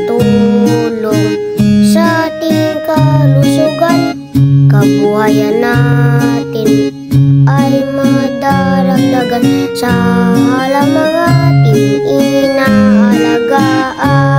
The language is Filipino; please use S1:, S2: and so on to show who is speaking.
S1: makatulong sa ating kalusugan. Kabuhayan natin ay madaragdagan sa halamang ating inaalagaan.